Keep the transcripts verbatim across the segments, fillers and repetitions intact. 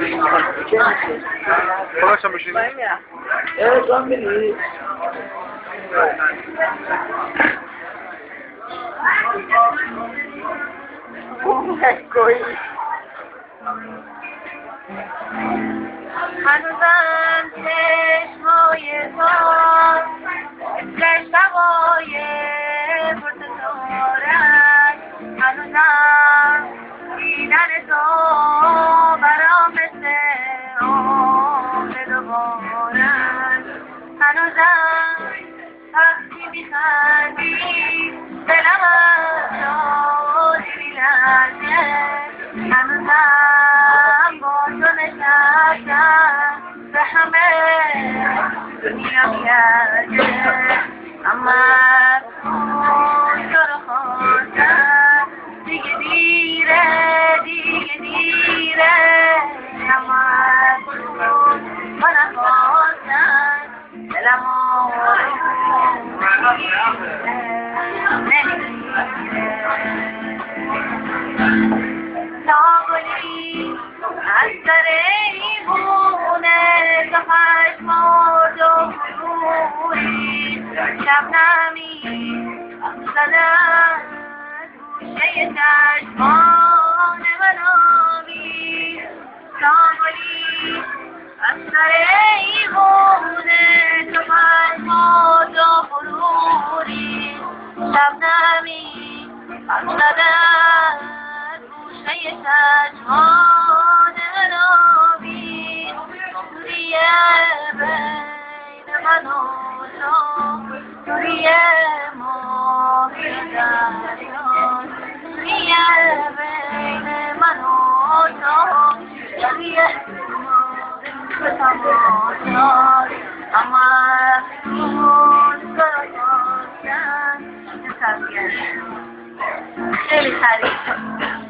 خلاص بشینی؟ اه تو هم بری؟ هنوزم چشمای تو در شبای پرتزارت هنوزم دیدن تو برام مثل عمر دوبارت هنوزم وقتی میخندی دلم از شادی میلرزه هنوزم با تو نشستم به همه دنیا میارزه اما تو رو خواستم دیگه دیره دیگه دیره اما تو من خواستم دلم ناگلی از سر ایمونه تو خشمارد و بروری شبنمی زدن گوشه چشمان من آبی ناگلی از سر ایمونه تو خشمارد و بروری شبنمی زدن گوشه چشمان نابی دوریه بین من و تو دوریه ما بیدریان دوریه بین من و تو دوریه به تماشای اما افسوس تو رو داشتن تبیه خیلی خرید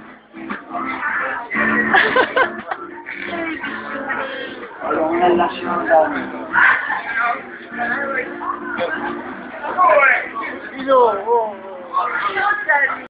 اون الله شما دارم اینو